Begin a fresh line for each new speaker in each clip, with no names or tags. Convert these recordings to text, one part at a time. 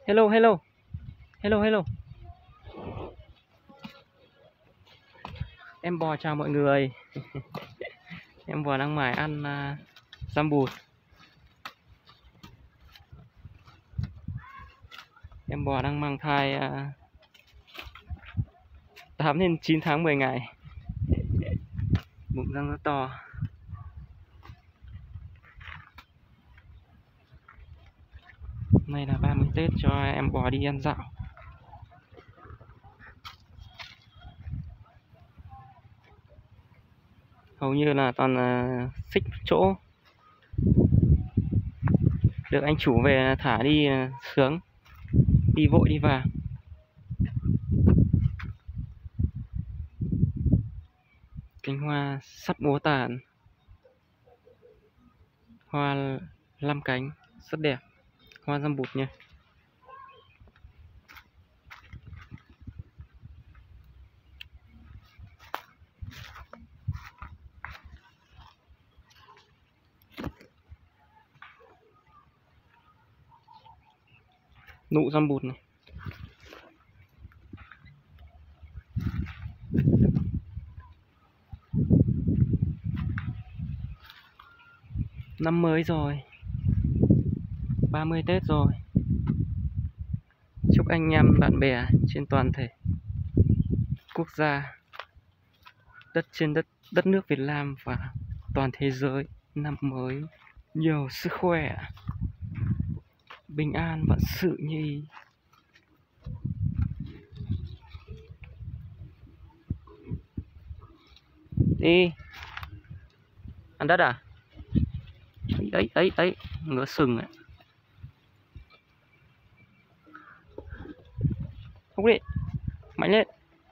Hello, hello, hello, hello. Em bò chào mọi người. Em bò đang mải ăn giam bùt. Em bò đang mang thai 8 đến 9 tháng 10 ngày. Bụng răng rất to. Hôm nay là 30 Tết cho em bò đi ăn dạo. Hầu như là toàn xích chỗ. Được anh chủ về thả đi sướng. Đi vội đi vàng. Cánh hoa sắp úa tàn. Hoa 5 cánh rất đẹp. Hoa giam bụt nha. Nụ giam bụt này. Năm mới rồi, 30 Tết rồi. Chúc anh em bạn bè trên toàn thể quốc gia, trên đất nước Việt Nam và toàn thế giới năm mới nhiều sức khỏe, bình an và sự như ý. Đi ăn đất à? Ấy ngựa sừng ấy. Húc đi, mạnh lên.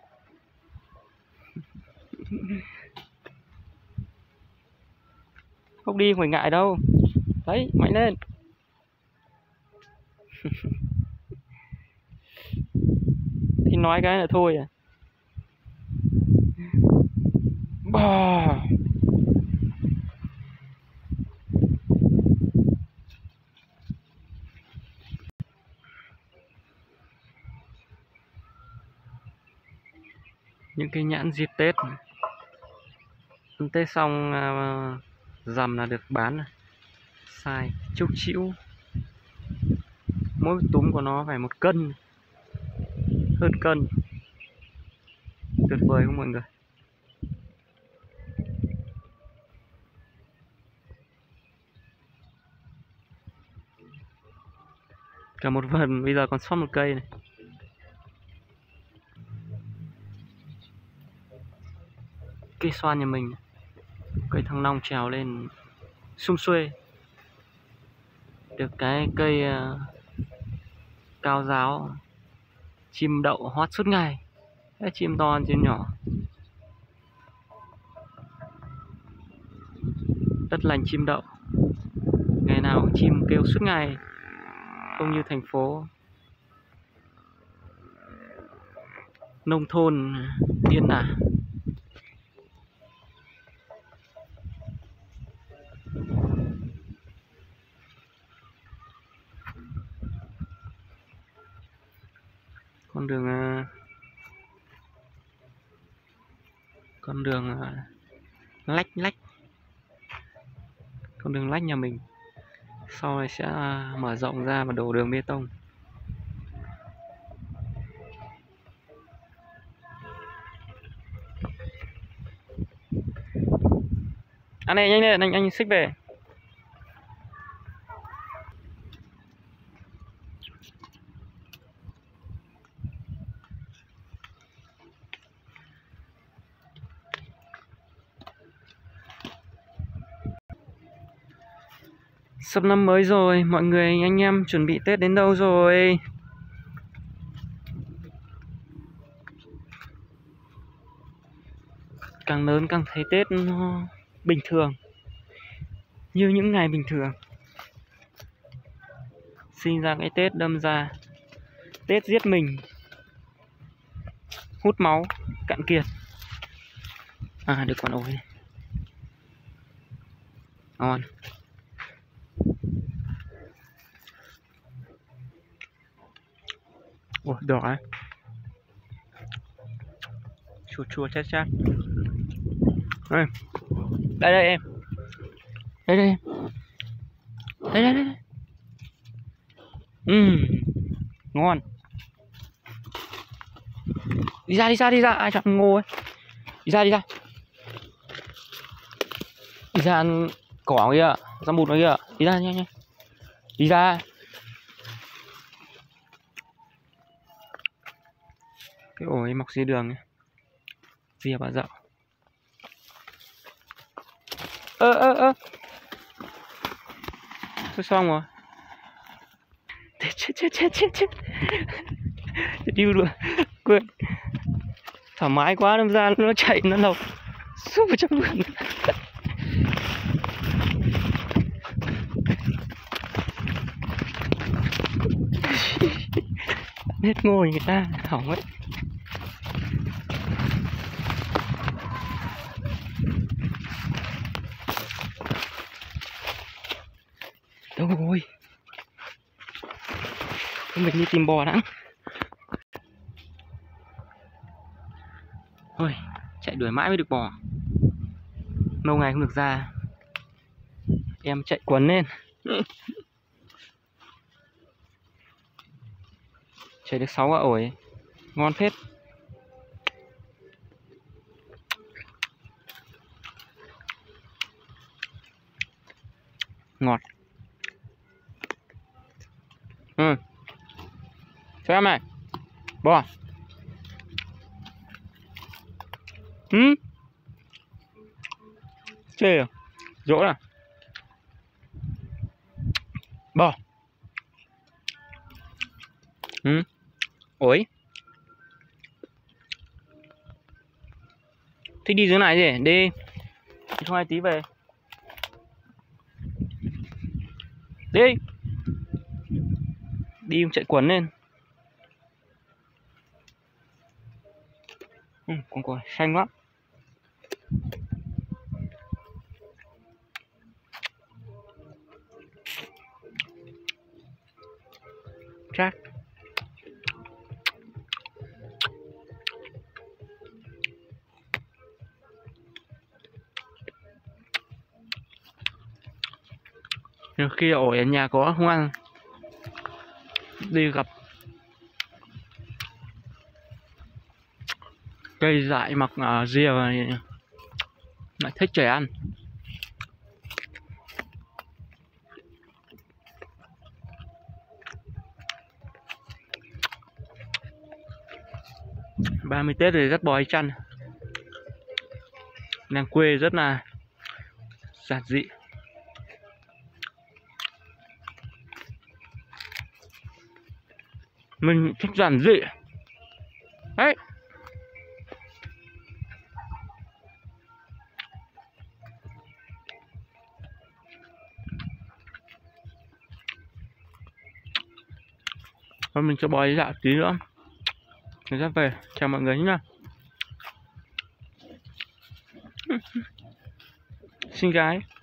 Húc đi, không phải ngại đâu. Đấy, mạnh lên. Thì nói cái là thôi à. Bò. Những cái nhãn dịp Tết. Ăn Tết xong rằm là được bán này. Xài chúc chĩu. Mỗi túm của nó phải 1 cân, hơn cân. Tuyệt vời không mọi người? Cả một vườn bây giờ còn sót 1 cây này. Cây xoan nhà mình, cây thăng long trèo lên sum xuê. Được cái cây cao giáo, chim đậu hót suốt ngày. Cái chim to chim nhỏ. Đất lành chim đậu. Ngày nào chim kêu suốt ngày, không như thành phố. Nông thôn yên ả. Con đường lách con đường lách nhà mình sau này sẽ mở rộng ra và đổ đường bê tông. Anh này nhanh lên, anh xích về. Sắp năm mới rồi, mọi người anh em chuẩn bị Tết đến đâu rồi? Càng lớn càng thấy Tết nó bình thường, như những ngày bình thường. Sinh ra cái Tết đâm ra Tết giết mình, hút máu, cạn kiệt. À, được con ổi này. Ngon. Ủa, đỏ à? Chua chua chát chát. Đây, đây đây em. Đây đây em. Đây đây đây. Ngon. Đi ra đi ra đi ra, ai chọn ngô ấy. Đi ra đi ra. Đi ra ăn cỏ kia, ra bụt nó kia. Đi ra nhanh nhanh. Đi ra. Cái ổi ấy mọc dưới đường ấy. Rìa bà dạo. Thôi xong rồi. Chết. Điêu luôn. Quên. Thoải mái quá, đâm ra nó chạy nó lộc súp vào trong vườn. Hết ngồi người ta hỏng ấy. Đâu rồi, mình đi tìm bò đã. Thôi chạy đuổi mãi mới được bò, lâu ngày không được ra em chạy quấn lên. Chạy được 6 quả ổi ngon phết. Ngọt. Cho em này bò. Chê à? Dỗ à? Bò. Ổi. Thích đi dưới này gì? Đi. Không ai tí về. Đi. Đi chạy quấn lên. Con cò xanh lắm. Chắc. Nhiều khi ổi ở nhà có không ăn, đi gặp cây dại mọc rìa lại thích trẻ ăn. Ba mươi Tết rồi dắt bò đi chăn. Làng quê rất là giản dị. Mình thích giản dị. Đấy. Thôi mình cho bò đi dạo tí nữa rồi dắt về. Chào mọi người nhé. Xinh gái.